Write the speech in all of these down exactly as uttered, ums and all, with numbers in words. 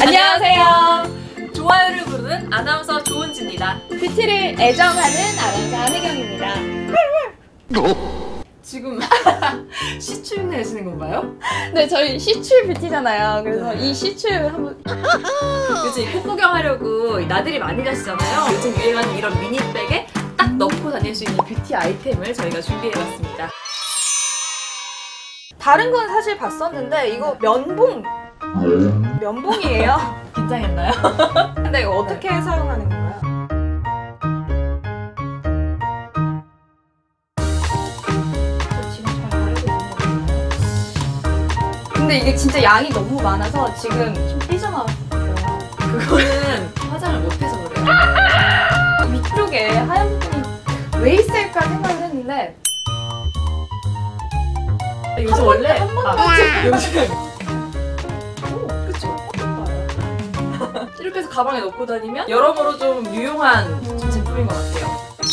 안녕하세요. 좋아요를 부르는 아나운서 조은지입니다. 뷰티를 애정하는 아나운서 한혜경입니다. 지금 시추 내시는 건가요? 네, 저희 시추 뷰티잖아요. 그래서 이 시추 한번 요즘 코 구경하려고 나들이 많이 가시잖아요. 요즘 유행하는 이런 미니백에 딱 넣고 다닐 수 있는 뷰티 아이템을 저희가 준비해봤습니다. 다른 건 사실 봤었는데 이거 면봉 면봉이에요. 긴장했나요? 근데 이거 어떻게 네. 사용하는 건가요? 지금 잘 알고 있는 거예요. 근데 이게 진짜 양이 너무 많아서 지금 좀 삐져나왔어요. 그거는 화장을 못해서 그래요. 위쪽에 하얀 부분이 왜 있을까 생각을 했는데 요즘 원래 한 번도 아, 요즘 오, 그쵸? 이렇게 해서 가방에 넣고 다니면 여러모로 좀 유용한 좀 제품인 것 같아요.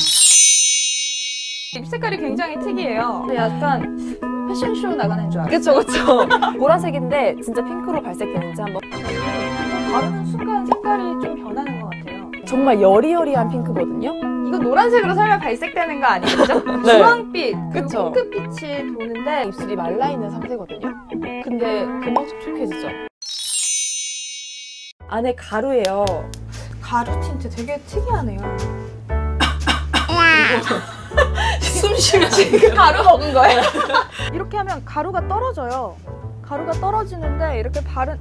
립 색깔이 굉장히 특이해요. 약간 패션쇼 나가는 줄 알아요. 그쵸 그쵸. 보라색인데 진짜 핑크로 발색되는지 한번 바르는 순간 색깔이 좀 변하는 것 같아요. 정말 여리여리한 핑크거든요. 이거 노란색으로 설마 발색되는 거 아니겠죠? 네. 주황빛, 그쵸. 핑크빛이 도는데 입술이 말라있는 상태거든요. 근데 금방 촉촉해지죠. 안에 가루예요. 가루 틴트 되게 특이하네요. 숨 쉬면 지금 가루 먹은 거예요? 이렇게 하면 가루가 떨어져요. 가루가 떨어지는데 이렇게 바른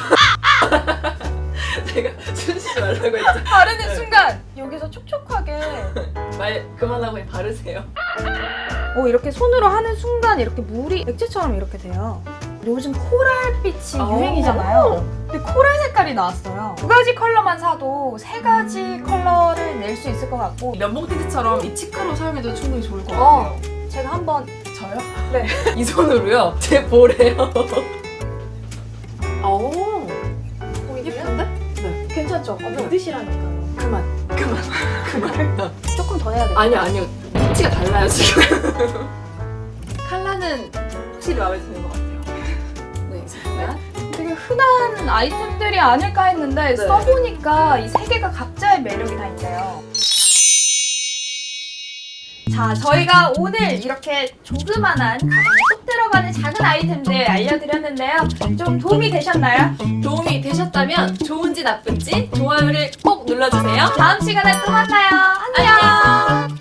제가 숨 쉬지 말라고 했죠. 바르는 네. 순간 여기서 촉촉하게 말 그만하고 바르세요. 어, 이렇게 손으로 하는 순간 이렇게 물이 액체처럼 이렇게 돼요. 요즘 코랄빛이 오. 유행이잖아요. 근데 코랄 색깔이 나왔어요. 두 가지 컬러만 사도 세 가지 컬러를 낼 수 있을 것 같고 면봉 틴트처럼 이 치카로 사용해도 충분히 좋을 것 어. 같아요. 제가 한번 저요? 네. 이 손으로요? 제 볼에요. 오, 예쁜데? 네. 괜찮죠? 어, 믿으시라니까요. 그만, 그만, 그만. 조금 더 해야 돼요. 아니요, 아니요. 티가 달라요, 지금. 컬러는 확실히 마음에 드는 것 같아요. 네, 잠깐. 되게 흔한 아이템들이 아닐까 했는데 네. 써보니까 이 세 개가 각자의 매력이 다 있네요. 자, 저희가 오늘 이렇게 조그만한 가방에 쏙 들어가는 작은 아이템들 알려드렸는데요. 좀 도움이 되셨나요? 도움이 되셨다면 좋은지 나쁜지 좋아요를 꼭 눌러주세요. 다음 시간에 또 만나요. 안녕!